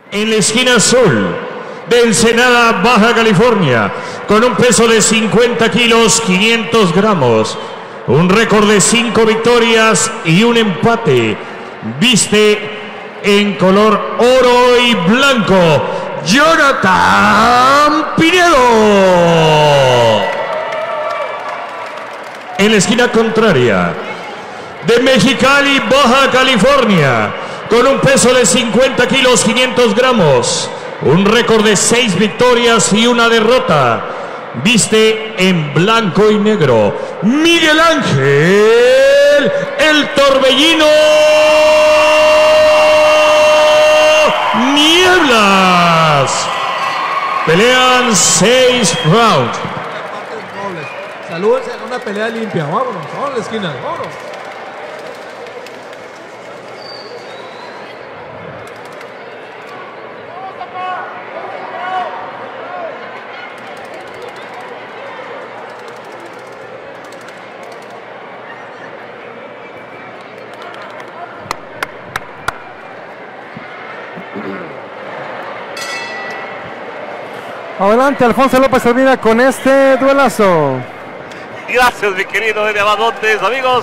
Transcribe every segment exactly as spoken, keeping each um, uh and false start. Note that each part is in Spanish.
En la esquina azul de Ensenada, Baja California, con un peso de cincuenta kilos, quinientos gramos, un récord de cinco victorias y un empate, viste en color oro y blanco, Jonathan Pinedo. En la esquina contraria de Mexicali, Baja California, con un peso de cincuenta kilos, quinientos gramos, un récord de seis victorias y una derrota, viste en blanco y negro, Miguel Ángel el Torbellino Nieblas. Pelean seis rounds. Salúdense en una pelea limpia. Vámonos, vámonos a la esquina, vámonos. Adelante, Alfonso López termina con este duelazo. Gracias, mi querido Eddie Abadotes. Amigos,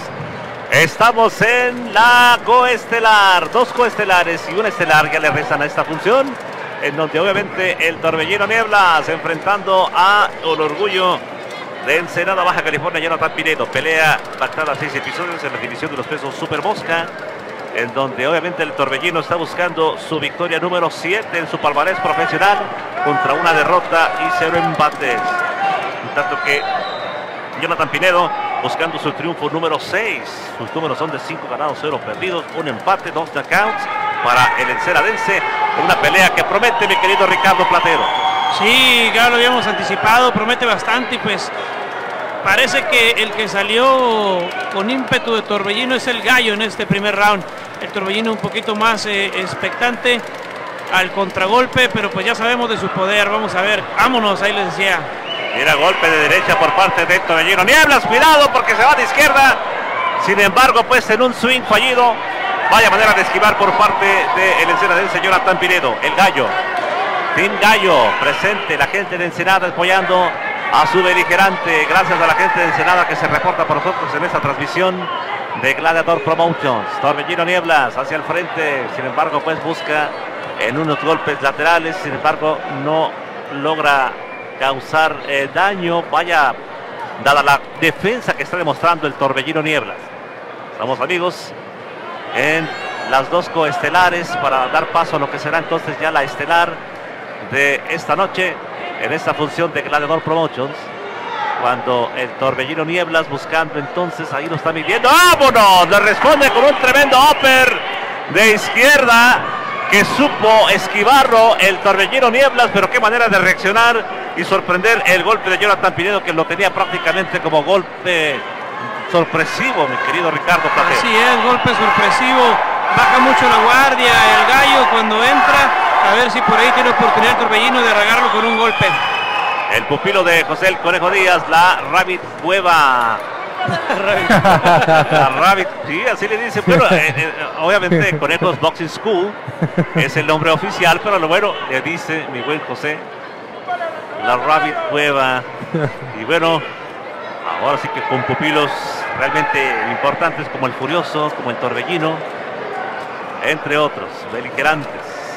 estamos en la coestelar. Dos coestelares y una estelar ya le restan a esta función, en donde obviamente el Torbellino Nieblas enfrentando a el orgullo de Ensenada, Baja California, Jonathan Pinedo. Pelea pactada a seis episodios en la división de los pesos Super Mosca, en donde obviamente el Torbellino está buscando su victoria número siete en su palmarés profesional, contra una derrota y cero empates. En tanto que Jonathan Pinedo buscando su triunfo número seis. Sus números son de cinco ganados, cero perdidos, un empate, dos knockouts para el enceradense. Una pelea que promete, mi querido Ricardo Platero. Sí, ya lo habíamos anticipado, promete bastante y pues parece que el que salió con ímpetu de Torbellino es el Gallo en este primer round. El Torbellino un poquito más eh, expectante al contragolpe, pero pues ya sabemos de su poder. Vamos a ver, vámonos, ahí les decía. Mira, golpe de derecha por parte de Torbellino Nieblas, cuidado porque se va de izquierda. Sin embargo, pues en un swing fallido, vaya manera de esquivar por parte del enceradense Jonathan Pinedo, el Gallo. Team Gallo presente, la gente de Ensenada apoyando a su beligerante. Gracias a la gente de Ensenada que se reporta por nosotros en esta transmisión de Gladiador Promotions. Torbellino Nieblas hacia el frente, sin embargo pues busca en unos golpes laterales, sin embargo no logra causar eh, daño, vaya, dada la defensa que está demostrando el Torbellino Nieblas. Estamos, amigos, en las dos coestelares para dar paso a lo que será entonces ya la estelar de esta noche en esta función de Gladiador Promotions, cuando el Torbellino Nieblas buscando entonces, ahí lo está midiendo, ¡vámonos! Le responde con un tremendo upper de izquierda que supo esquivarlo el Torbellino Nieblas, pero qué manera de reaccionar y sorprender el golpe de Jonathan Pinedo, que lo tenía prácticamente como golpe sorpresivo, mi querido Ricardo Platero. Así es, golpe sorpresivo, baja mucho la guardia el Gallo cuando entra, a ver si por ahí tiene oportunidad el Torbellino de regarlo con un golpe. El pupilo de José el Conejo Díaz, la Rabbit Cueva. La Rabbit, sí, así le dice. Bueno, eh, eh, obviamente Conejos Boxing School es el nombre oficial, pero lo bueno, le dice mi buen José, la Rabbit Cueva. Y bueno, ahora sí que con pupilos realmente importantes como el Furioso, como el Torbellino, entre otros, beligerantes.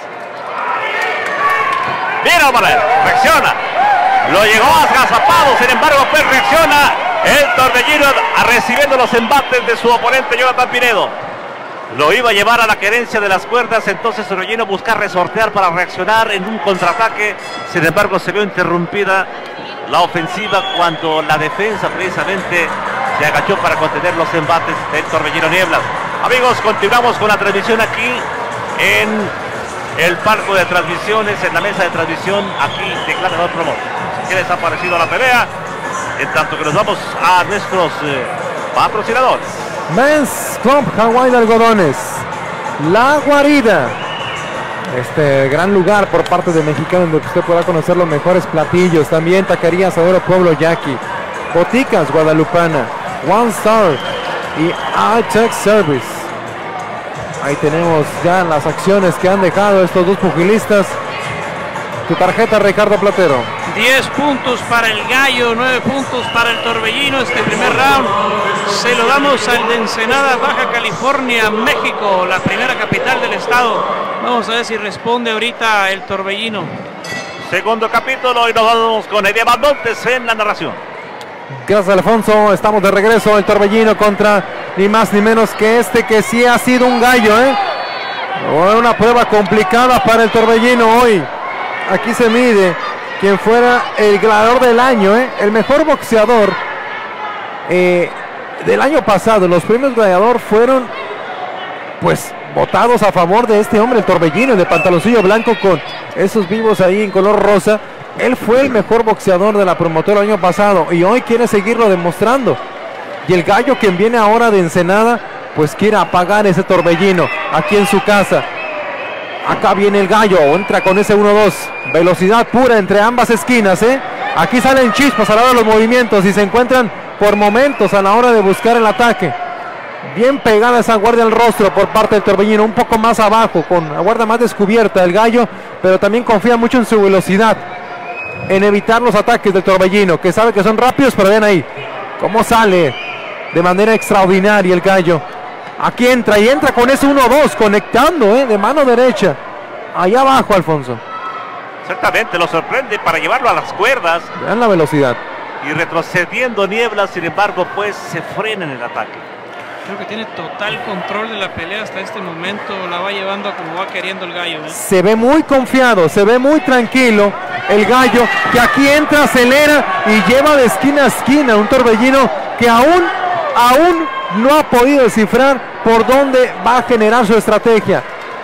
Mira, Valer, reacciona. Lo llegó agazapado, sin embargo, pues reacciona el Torbellino recibiendo los embates de su oponente Jonathan Pinedo. Lo iba a llevar a la querencia de las cuerdas, entonces Torbellino busca resortear para reaccionar en un contraataque. Sin embargo, se vio interrumpida la ofensiva cuando la defensa precisamente se agachó para contener los embates del Torbellino Nieblas. Amigos, continuamos con la transmisión aquí en el palco de transmisiones, en la mesa de transmisión aquí de Gladiador Promotions. ¿Qué les ha parecido la pelea? En tanto que nos vamos a nuestros eh, patrocinadores. Men's Club Hawaii de Algodones, La Guarida, este gran lugar por parte de Mexicanos donde usted podrá conocer los mejores platillos. También Taquería Asadero Pueblo Yaqui, Boticas Guadalupana, One Star y iTech Service. Ahí tenemos ya las acciones que han dejado estos dos pugilistas. Tu tarjeta, Ricardo Platero. diez puntos para el Gallo, nueve puntos para el Torbellino. Este primer round se lo damos al de Ensenada, Baja California, México, la primera capital del estado. Vamos a ver si responde ahorita el Torbellino. Segundo capítulo y nos vamos con Edevan Montes en la narración. Gracias, Alfonso. Estamos de regreso. El Torbellino contra ni más ni menos que este que sí ha sido un gallo, ¿eh? Una prueba complicada para el Torbellino hoy. Aquí se mide quien fuera el gladiador del año, ¿eh? El mejor boxeador eh, del año pasado. Los premios gladiador fueron pues votados a favor de este hombre, el Torbellino, de pantaloncillo blanco con esos vivos ahí en color rosa. Él fue el mejor boxeador de la promotora el año pasado y hoy quiere seguirlo demostrando. Y el gallo, quien viene ahora de Ensenada, pues quiere apagar ese Torbellino aquí en su casa. Acá viene el gallo, entra con ese uno dos. Velocidad pura entre ambas esquinas, ¿eh? Aquí salen chispas a la hora de los movimientos y se encuentran por momentos a la hora de buscar el ataque. Bien pegada esa guardia al rostro por parte del Torbellino, un poco más abajo, con la guardia más descubierta del gallo, pero también confía mucho en su velocidad, en evitar los ataques del Torbellino, que sabe que son rápidos, pero ven ahí cómo sale de manera extraordinaria el gallo. Aquí entra y entra con ese uno dos, conectando ¿eh? de mano derecha. Allá abajo, Alfonso. Exactamente, lo sorprende para llevarlo a las cuerdas. Vean la velocidad. Y retrocediendo Niebla, sin embargo, pues se frena en el ataque. Creo que tiene total control de la pelea hasta este momento. La va llevando como va queriendo el gallo, ¿eh? Se ve muy confiado, se ve muy tranquilo el gallo, que aquí entra, acelera y lleva de esquina a esquina un Torbellino que aún, aún no ha podido descifrar por dónde va a generar su estrategia.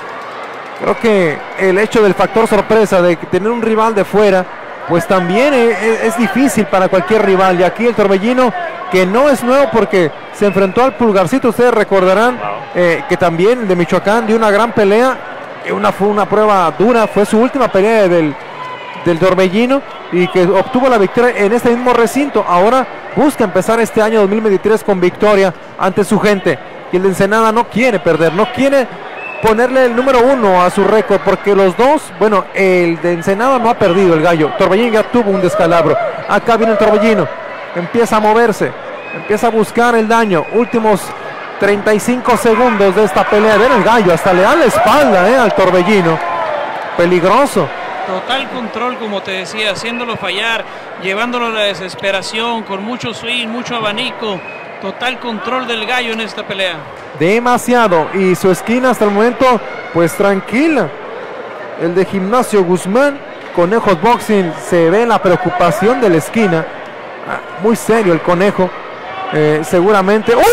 Creo que el hecho del factor sorpresa de tener un rival de fuera, pues también es, es difícil para cualquier rival. Y aquí el Torbellino, que no es nuevo porque se enfrentó al Pulgarcito, ustedes recordarán eh, que también de Michoacán dio una gran pelea, una, fue una prueba dura, fue su última pelea del, del Torbellino y que obtuvo la victoria en este mismo recinto. Ahora busca empezar este año dos mil veintitrés con victoria ante su gente. Y el de Ensenada no quiere perder, no quiere ponerle el número uno a su récord, porque los dos, bueno, el de Ensenada no ha perdido, el gallo. Torbellino ya tuvo un descalabro. Acá viene el Torbellino, empieza a moverse, empieza a buscar el daño. Últimos treinta y cinco segundos de esta pelea. Ven el gallo, hasta le da la espalda eh, al Torbellino. Peligroso. Total control, como te decía, haciéndolo fallar, llevándolo a la desesperación, con mucho swing, mucho abanico. Total control del gallo en esta pelea. Demasiado. Y su esquina hasta el momento, pues tranquila. El de Gimnasio Guzmán, Conejos Boxing, se ve la preocupación de la esquina. Ah, muy serio el conejo. Eh, seguramente. ¡Oh! ¡Oh,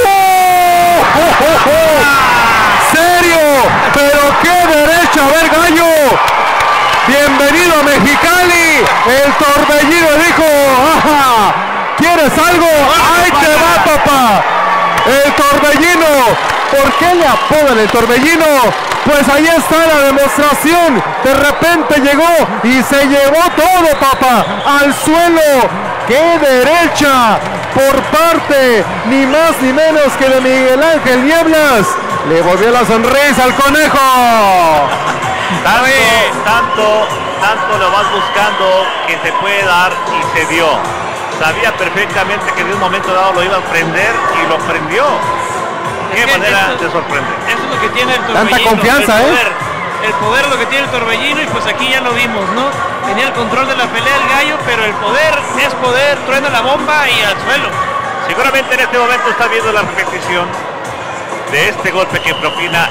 oh, oh! ¡Serio! ¡Pero qué derecha! ¡A ver, gallo! ¡Bienvenido a Mexicali! El Torbellino dijo: ¡ajá! ¿Quieres algo? ¡Ahí te va, papá! El Torbellino. ¿Por qué le apodan el Torbellino? Pues ahí está la demostración. De repente llegó y se llevó todo, papá, al suelo. ¡Qué derecha! Por parte, ni más ni menos que de Miguel Ángel Nieblas. Le volvió la sonrisa al conejo. Tanto, tanto, tanto lo vas buscando que te puede dar y se dio. Sabía perfectamente que de un momento dado lo iba a prender y lo prendió. ¿Qué manera esto, te sorprende? Eso es lo que tiene el Torbellino. Tanta confianza, el ¿eh? poder, el poder es lo que tiene el Torbellino y pues aquí ya lo vimos, ¿no? Tenía el control de la pelea el gallo, pero el poder es poder, truena la bomba y al suelo. Seguramente en este momento está viendo la repetición de este golpe que propina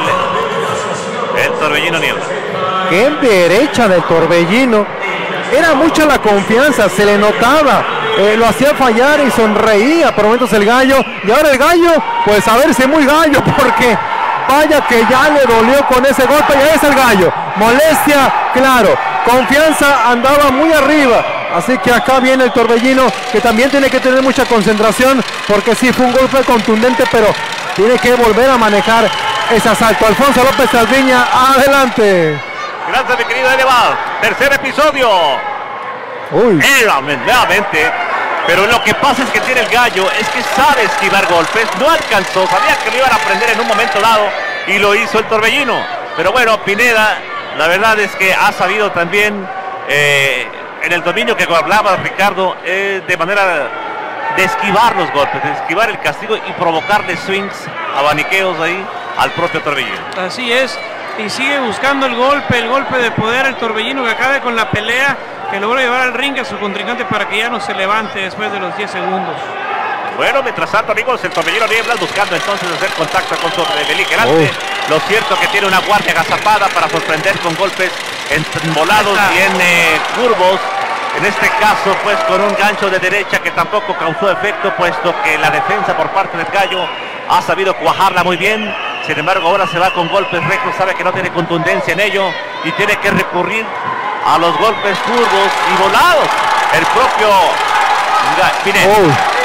el, el Torbellino Niebla. ¡Qué derecha del Torbellino! Era mucha la confianza, se le notaba, eh, lo hacía fallar y sonreía por momentos el gallo. Y ahora el gallo, pues a verse muy gallo, porque vaya que ya le dolió con ese golpe. Y ahí es el gallo, molestia, claro, confianza, andaba muy arriba. Así que acá viene el Torbellino, que también tiene que tener mucha concentración, porque sí fue un golpe contundente, pero tiene que volver a manejar ese asalto. Alfonso López Salviña, adelante. Gracias, mi querido Elevado. Tercer episodio. Uy. Nuevamente. Pero lo que pasa es que tiene el gallo, es que sabe esquivar golpes. No alcanzó, sabía que lo iban a prender en un momento dado. y lo hizo el Torbellino. Pero bueno, Pineda, la verdad es que ha sabido también eh, en el dominio que hablaba Ricardo, eh, de manera de esquivar los golpes, de esquivar el castigo y provocarle swings, abaniqueos ahí al propio Torbellino. Así es, y sigue buscando el golpe, el golpe de poder el Torbellino, que acabe con la pelea, que logró llevar al ring a su contrincante para que ya no se levante después de los diez segundos. Bueno, mientras tanto, amigos, el Torbellino Nieblas buscando entonces hacer contacto con su beligerante. Oh. Lo cierto que tiene una guardia agazapada para sorprender con golpes enmolados y en eh, curvos. En este caso, pues, con un gancho de derecha que tampoco causó efecto, puesto que la defensa por parte del Gallo ha sabido cuajarla muy bien. Sin embargo, ahora se va con golpes rectos, sabe que no tiene contundencia en ello y tiene que recurrir a los golpes curvos y volados. El propio Pineda. Oh.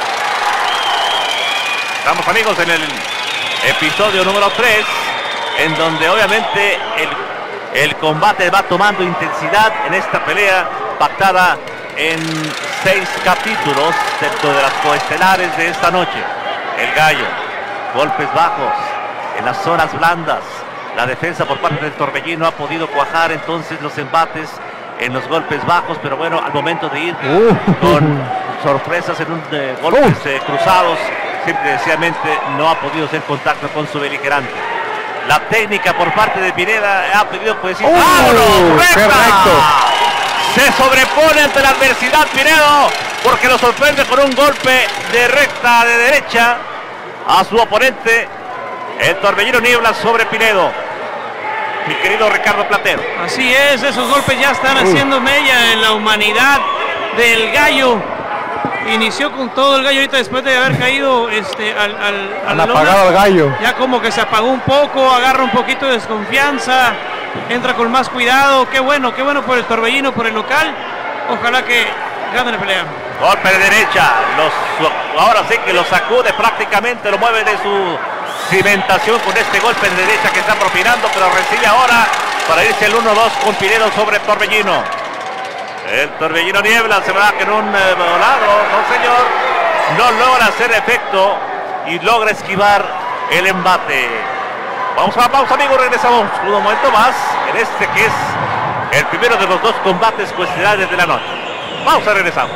Estamos, amigos, en el episodio número tres, en donde obviamente el, el combate va tomando intensidad en esta pelea pactada en seis capítulos dentro de las coestelares de esta noche. El Gallo, golpes bajos en las zonas blandas. La defensa por parte del Torbellino ha podido cuajar entonces los embates en los golpes bajos, pero bueno, al momento de ir uh. con sorpresas en un eh, golpes uh. eh, cruzados, simple y sencillamente no ha podido hacer contacto con su beligerante. La técnica por parte de Pineda ha pedido pues decir, ¡oh! ¡Correcto! Se sobrepone ante la adversidad Pinedo, porque lo sorprende con un golpe de recta de derecha a su oponente, el Torbellino Nieblas sobre Pinedo. Mi querido Ricardo Platero. Así es, esos golpes ya están uh. haciendo mella en la humanidad del Gallo. Inició con todo el Gallo ahorita después de haber caído este, al, al, al la apagado al Gallo. Ya como que se apagó un poco, agarra un poquito de desconfianza, entra con más cuidado. Qué bueno, qué bueno por el Torbellino, por el local. Ojalá que gane la pelea. Golpe de derecha, los, ahora sí que lo sacude prácticamente, lo mueve de su cimentación con este golpe de derecha que está propinando, pero recibe ahora para irse el uno dos con Pinedo sobre el Torbellino. El Torbellino Niebla se va con un eh, volado, no señor, no logra hacer efecto y logra esquivar el embate. Vamos a la pausa, amigos, regresamos un momento más en este que es el primero de los dos combates cuestionables de la noche. Vamos a regresar.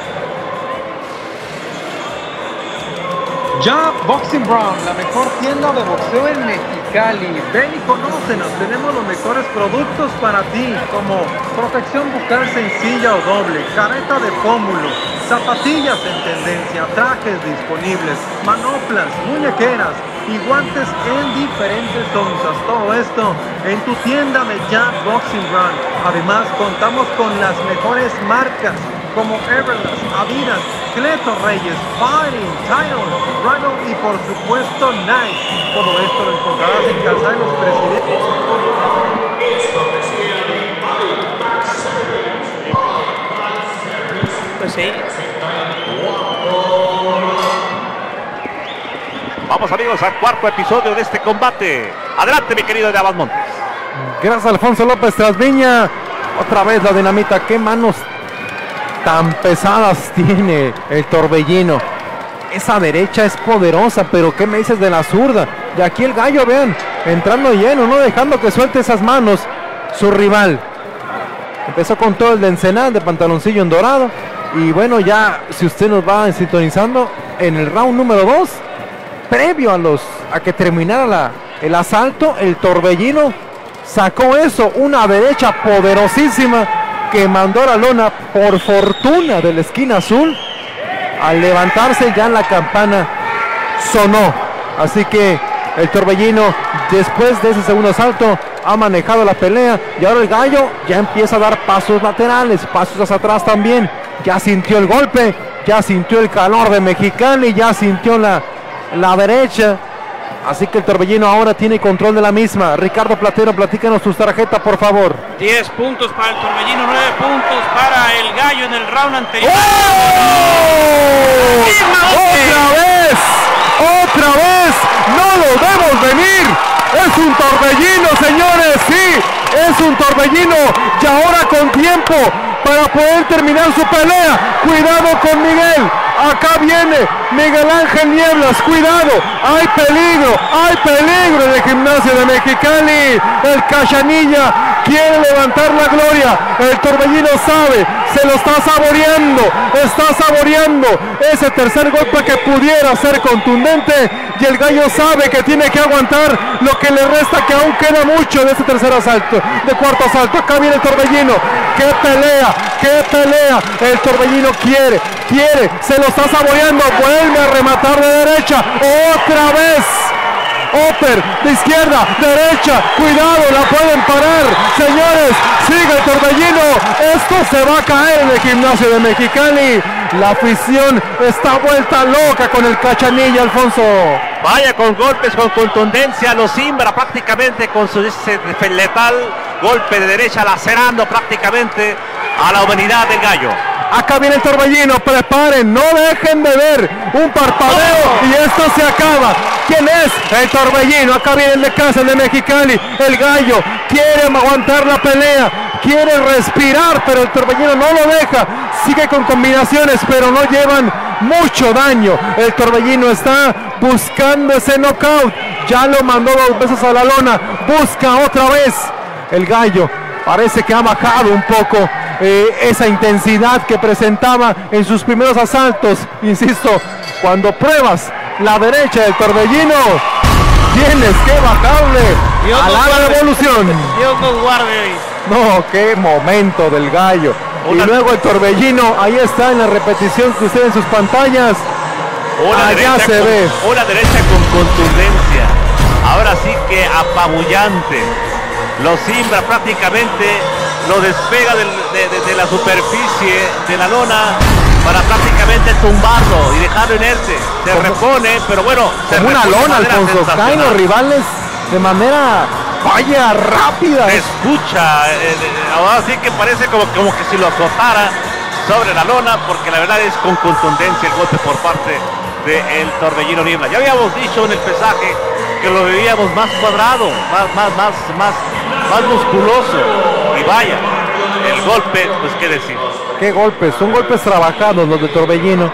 Ya Boxing Brown, la mejor tienda de boxeo en Mexicali. Ven y conócenos, tenemos los mejores productos para ti, como protección bucal sencilla o doble, careta de pómulo, zapatillas en tendencia, trajes disponibles, manoplas, muñequeras y guantes en diferentes onzas. Todo esto en tu tienda de Ya Boxing Brown. Además, contamos con las mejores marcas como Everlast, Adidas, Cleto Reyes, Fighting, Title, Rival y por supuesto Nike. Todo esto lo encontrarás en Calzada de los Presidentes. Pues sí. Vamos, amigos, al cuarto episodio de este combate. Adelante, mi querido de Abad Montes. Gracias, Alfonso López Trasviña. Otra vez la dinamita. Qué manos tan pesadas tiene el Torbellino. Esa derecha es poderosa, pero ¿qué me dices de la zurda? Y aquí el Gallo, vean, entrando lleno, no dejando que suelte esas manos su rival. Empezó con todo el de Ensenada, de pantaloncillo en dorado. Y bueno, ya si usted nos va sintonizando, en el round número dos, previo a los a que terminara la, el asalto, el Torbellino sacó eso, una derecha poderosísima que mandó a la lona por fortuna de la esquina azul. Al levantarse ya la campana sonó, así que el Torbellino después de ese segundo asalto ha manejado la pelea y ahora el Gallo ya empieza a dar pasos laterales, pasos hacia atrás también. Ya sintió el golpe, ya sintió el calor de Mexicali, ya sintió la, la derecha. Así que el Torbellino ahora tiene control de la misma. Ricardo Platero, platícanos tus tarjetas, por favor. diez puntos para el Torbellino, nueve puntos para el Gallo en el round anterior. ¡Oh! ¡Otra vez! ¡Otra vez! ¡No lo vemos venir! ¡Es un Torbellino, señores! ¡Sí! ¡Es un Torbellino! Y ahora con tiempo para poder terminar su pelea. ¡Cuidado con Miguel! Acá viene Miguel Ángel Nieblas. Cuidado. Hay peligro. Hay peligro en el Gimnasio de Mexicali. El Cachanilla quiere levantar la gloria. El Torbellino sabe. Se lo está saboreando. Está saboreando ese tercer golpe que pudiera ser contundente. Y el Gallo sabe que tiene que aguantar lo que le resta, que aún queda mucho de ese tercer asalto, de cuarto asalto. Acá viene el Torbellino. ¡Qué pelea! ¡Qué pelea! El Torbellino quiere, quiere, se lo está saboreando. Vuelve a rematar de derecha. ¡Otra vez! Upper, de izquierda, derecha, cuidado, la pueden parar, señores, sigue el Torbellino, esto se va a caer en el Gimnasio de Mexicali, la afición está vuelta loca con el Cachanilla, Alfonso. Vaya con golpes con contundencia, lo simbra prácticamente con su ese letal golpe de derecha, lacerando prácticamente a la humanidad del Gallo. Acá viene el Torbellino, preparen, no dejen de ver un parpadeo y esto se acaba. ¿Quién es? El Torbellino. Acá viene el de casa, el de Mexicali. El Gallo quiere aguantar la pelea, quiere respirar, pero el Torbellino no lo deja. Sigue con combinaciones, pero no llevan mucho daño. El Torbellino está buscando ese knockout. Ya lo mandó dos veces a la lona. Busca otra vez. El Gallo parece que ha bajado un poco eh, esa intensidad que presentaba en sus primeros asaltos. Insisto, cuando pruebas la derecha del Torbellino, tienes que bajarle Dios a la guarde. revolución. Dios nos guarde hoy. No, qué momento del Gallo. Una... Y luego el Torbellino, ahí está en la repetición que ustedes en sus pantallas. Una Allá se con, ve. Una derecha con contundencia. Ahora sí que apabullante. Lo simbra prácticamente, lo despega del, de, de, de la superficie de la lona para prácticamente tumbarlo y dejarlo inerte. Se como, repone, pero bueno, se como una lona, Alfonso. Caen los rivales de manera, vaya, rápida. Se escucha, eh, eh, ahora sí que parece como, como que si lo azotara sobre la lona, porque la verdad es con contundencia el golpe por parte del Torbellino Niebla. Ya habíamos dicho en el pesaje que lo veíamos más cuadrado, más, más, más, más, más musculoso. Y vaya, el golpe, pues qué decir. Qué golpes, son golpes trabajados los de Torbellino.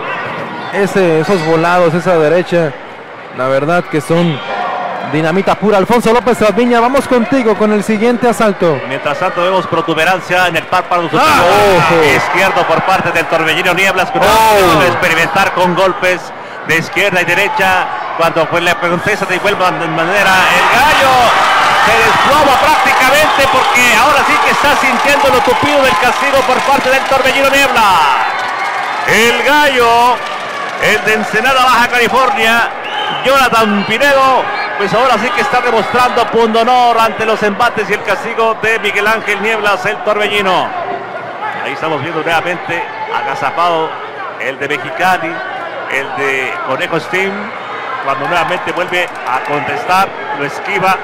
Ese, esos volados, esa derecha, la verdad que son dinamita pura. Alfonso López Rasviña, vamos contigo con el siguiente asalto. Mientras tanto vemos protuberancia en el párpado ¡Ah! Oh, izquierdo por parte del Torbellino Nieblas, con oh. de experimentar con golpes de izquierda y derecha. Cuando pues le pregunté de igual manera, el Gallo se desploma prácticamente, porque ahora sí que está sintiendo lo tupido del castigo por parte del Torbellino Niebla. El Gallo, el de Ensenada, Baja California, Jonathan Pinedo, pues ahora sí que está demostrando pundonor ante los embates y el castigo de Miguel Ángel Nieblas, el Torbellino. Ahí estamos viendo nuevamente agazapado el de Mexicali, el de Conejo Steam, cuando nuevamente vuelve a contestar, lo esquiva.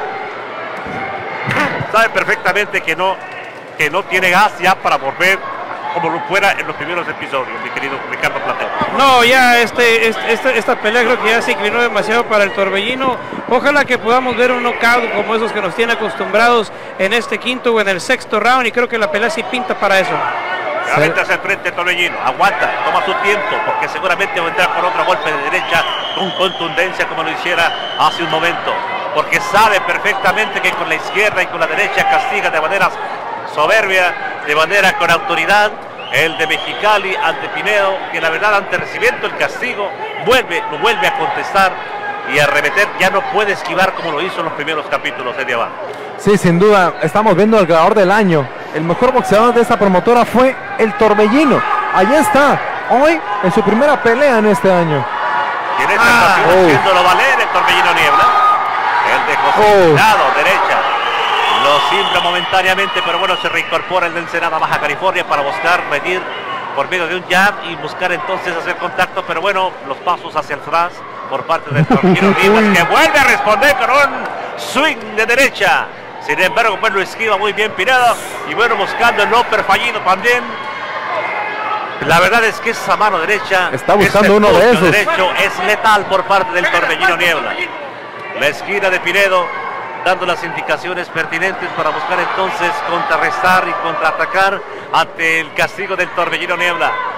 Sabe perfectamente que no, que no tiene gas ya para volver como lo fuera en los primeros episodios, mi querido Ricardo Platero. No, ya este, este, este, esta pelea creo que ya se inclinó demasiado para el Torbellino. Ojalá que podamos ver un knockout como esos que nos tiene acostumbrados en este quinto o en el sexto round, y creo que la pelea sí pinta para eso. Realmente hacia el frente Torbellino, aguanta, toma su tiempo, porque seguramente va a entrar por otro golpe de derecha con contundencia como lo hiciera hace un momento, porque sabe perfectamente que con la izquierda y con la derecha castiga de manera soberbia, de manera con autoridad. El de Mexicali ante Pinedo, que la verdad ante recibiendo el castigo vuelve, lo vuelve a contestar y a arremeter, ya no puede esquivar como lo hizo en los primeros capítulos de abajo. Sí, sin duda, estamos viendo al ganador del año. El mejor boxeador de esta promotora fue el Torbellino. Allí está, hoy en su primera pelea en este año. Y en esta Ah, ocasión oh. haciéndolo valer el Torbellino Niebla. El de José Oh. Lado, derecha. Lo simbra momentáneamente, pero bueno, se reincorpora el de Ensenada, Baja California, para buscar medir por medio de un jab y buscar entonces hacer contacto, pero bueno, los pasos hacia atrás por parte del Torbellino Niebla, que vuelve a responder con un swing de derecha. Sin embargo, pues lo esquiva muy bien Pinedo, y bueno, buscando el upper fallido también. La verdad es que esa mano derecha, Está buscando ese uno de puño esos. derecho es letal por parte del Torbellino Niebla. La esquina de Pinedo, dando las indicaciones pertinentes para buscar entonces contrarrestar y contraatacar ante el castigo del Torbellino Niebla.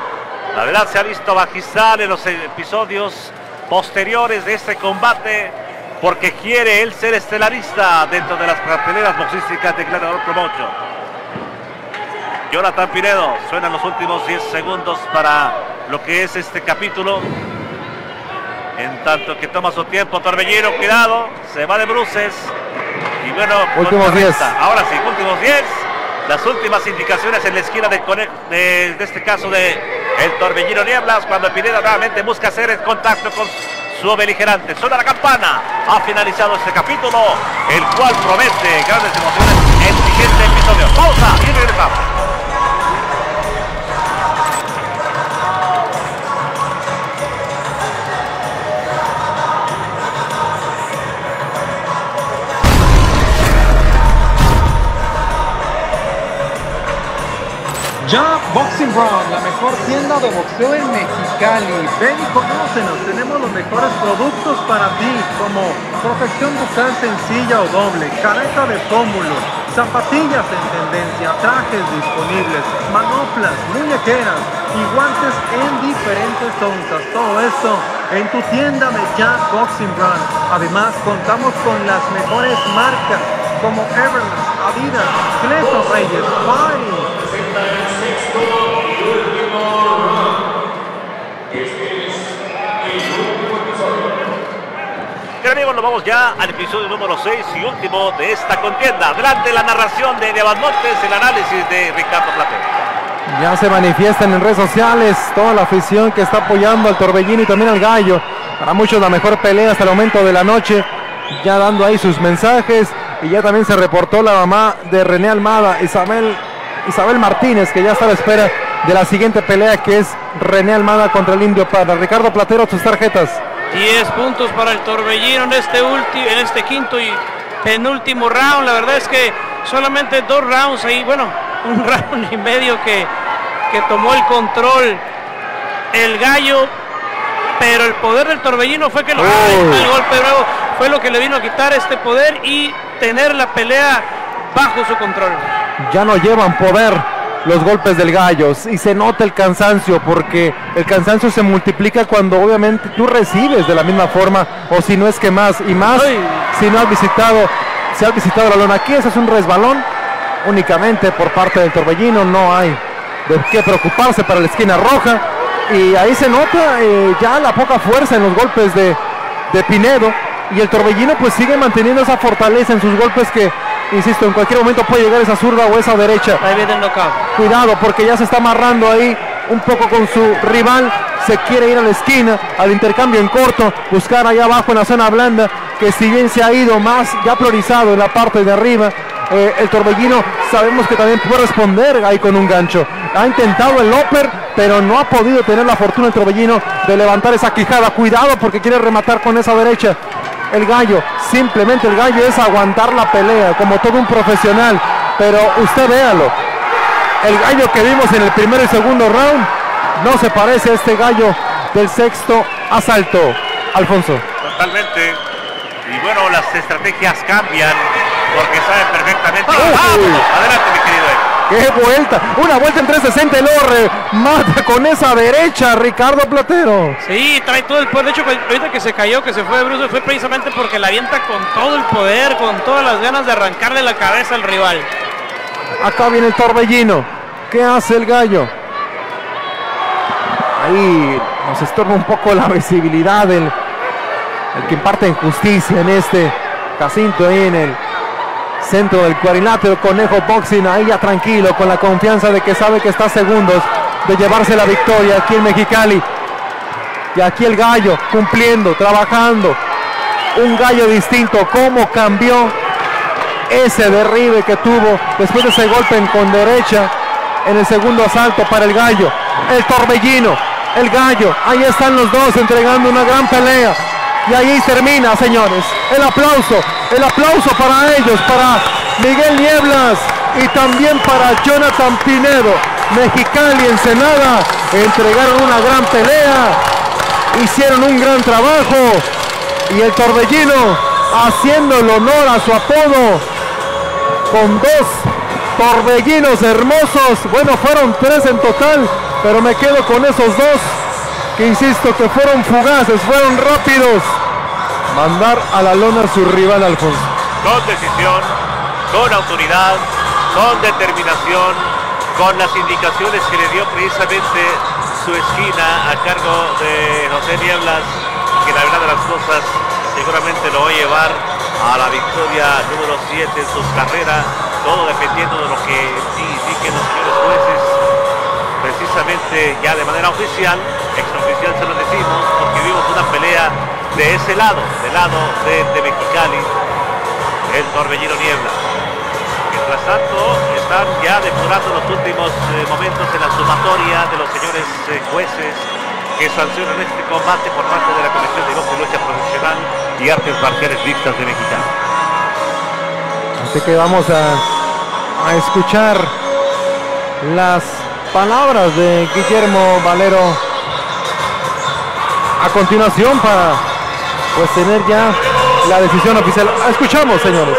La verdad se ha visto magistral en los episodios posteriores de este combate, porque quiere él ser estelarista dentro de las carteleras boxísticas de Gladiador Promotion. Jonathan Pinedo, suenan los últimos diez segundos para lo que es este capítulo. En tanto que toma su tiempo Torbellino, cuidado, se va de bruces. Y bueno, últimos diez. Ahora sí, últimos diez. Las últimas indicaciones en la esquina de, de, de este caso de el Torbellino Nieblas, cuando Pineda nuevamente busca hacer el contacto con su beligerante. Suena la campana. Ha finalizado este capítulo, el cual promete grandes emociones en el siguiente episodio. Pausa y regresamos. Ya Boxing Brown, la mejor tienda de boxeo en Mexicali. Ven y conócenos, tenemos los mejores productos para ti, como protección bucal sencilla o doble, careta de pómulos, zapatillas en tendencia, trajes disponibles, manoplas, muñequeras y guantes en diferentes onzas. Todo esto en tu tienda de Ya Boxing Brown. Además, contamos con las mejores marcas como Everlast, Adidas, Cleto Reyes, Fire. Bien, amigos, nos vamos ya al episodio número seis y último de esta contienda. Adelante la narración de Nevan Montes, el análisis de Ricardo Platero. Ya se manifiestan en redes sociales toda la afición que está apoyando al Torbellino y también al Gallo. Para muchos la mejor pelea hasta el momento de la noche, ya dando ahí sus mensajes. Y ya también se reportó la mamá de René Almada, Isabel, Isabel Martínez, que ya está a la espera de la siguiente pelea, que es René Almada contra el Indio Parra. Ricardo Platero, tus tarjetas. diez puntos para el Torbellino en este, en este quinto y penúltimo round. La verdad es que solamente dos rounds ahí, bueno, un round y medio que, que tomó el control el Gallo, pero el poder del Torbellino fue que lo, oh. el golpe bravo fue lo que le vino a quitar este poder y tener la pelea bajo su control. Ya no llevan poder los golpes del Gallo y se nota el cansancio, porque el cansancio se multiplica cuando obviamente tú recibes de la misma forma, o si no es que más y más. Ay. Si no has visitado, si has visitado la lona aquí, ese es un resbalón únicamente por parte del Torbellino, no hay de qué preocuparse para la esquina roja, y ahí se nota eh, ya la poca fuerza en los golpes de, de Pinedo, y el Torbellino pues sigue manteniendo esa fortaleza en sus golpes que, insisto, en cualquier momento puede llegar esa zurda o esa derecha. Ahí viene el knockout. Cuidado, porque ya se está amarrando ahí un poco con su rival. Se quiere ir a la esquina, al intercambio en corto, buscar allá abajo en la zona blanda, que si bien se ha ido más ya priorizado en la parte de arriba, eh, el Torbellino sabemos que también puede responder ahí con un gancho. Ha intentado el upper, pero no ha podido tener la fortuna el Torbellino de levantar esa quijada. Cuidado, porque quiere rematar con esa derecha. El Gallo, simplemente el Gallo es aguantar la pelea como todo un profesional, pero usted véalo, el Gallo que vimos en el primero y segundo round no se parece a este Gallo del sexto asalto, Alfonso. Totalmente, y bueno, las estrategias cambian porque saben perfectamente. ¡Oh! ¡Ah! Adelante, mi querido Ed. ¡Qué vuelta! Una vuelta en trescientos sesenta y luego remata con esa derecha Ricardo Platero. Sí, trae todo el poder. De hecho, ahorita que se cayó, que se fue de bruce, fue precisamente porque la avienta con todo el poder, con todas las ganas de arrancarle la cabeza al rival. Acá viene el Torbellino. ¿Qué hace el Gallo? Ahí nos estorba un poco la visibilidad del el que imparte justicia en este Jacinto, ahí en el centro del cuadrilátero. Conejo Boxing ahí ya tranquilo, con la confianza de que sabe que está a segundos de llevarse la victoria aquí en Mexicali. Y aquí el Gallo cumpliendo, trabajando. Un Gallo distinto. Cómo cambió ese derribe que tuvo después de ese golpe en con derecha en el segundo asalto para el Gallo. El Torbellino, el Gallo, ahí están los dos entregando una gran pelea. Y ahí termina, señores. El aplauso, el aplauso para ellos, para Miguel Nieblas y también para Jonathan Pinedo. Mexicali, Ensenada, entregaron una gran pelea, hicieron un gran trabajo, y el Torbellino haciendo el honor a su apodo con dos torbellinos hermosos. Bueno, fueron tres en total, pero me quedo con esos dos que insisto que fueron fugaces, fueron rápidos. Mandar a la lona a su rival, Alfonso. Con decisión, con autoridad, con determinación, con las indicaciones que le dio precisamente su esquina a cargo de José Nieblas, que la verdad de las cosas seguramente lo va a llevar a la victoria número siete en sus carreras, todo dependiendo de lo que indiquen los señores jueces, precisamente ya de manera oficial, extraoficial se lo decimos, porque vimos una pelea de ese lado, del lado de, de Mexicali, el Torbellino Niebla. Mientras tanto, están ya depurando los últimos eh, momentos en la sumatoria de los señores eh, jueces que sancionan este combate por parte de la Comisión de Box y Lucha Profesional y Artes Marciales Mixtas de Mexicali. Así que vamos a, a escuchar las palabras de Guillermo Valero a continuación para pues tener ya la decisión oficial. Escuchamos, señores.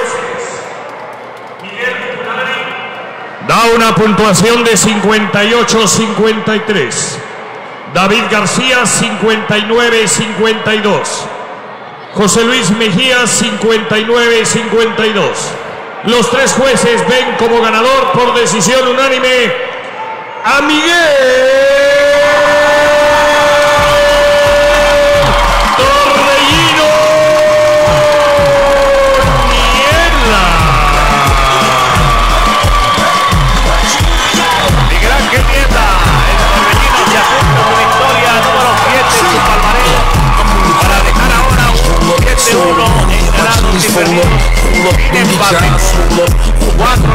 Da una puntuación de cincuenta y ocho a cincuenta y tres. David García cincuenta y nueve a cincuenta y dos. José Luis Mejía cincuenta y nueve a cincuenta y dos. Los tres jueces ven como ganador por decisión unánime a Miguel Torbellino Niebla. Miguel Ángel Niebla, el Torbellino se apunta su victoria número siete en su palmarés para dejar ahora un siete uno en ganados y perdidos sin empate, cuatro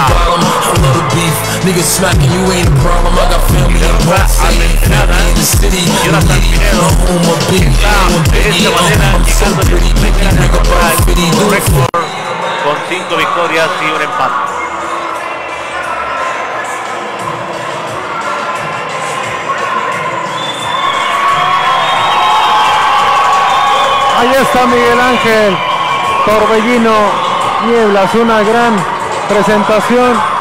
Niggas smacking, you ain't a problem. I got family in Boston, family in the city. Jonathan Pinedo está de esta manera llegando a su primera temporada en un récord con cinco victorias y un empate. Ahí está Miguel Ángel Torbellino Nieblas, una gran presentación.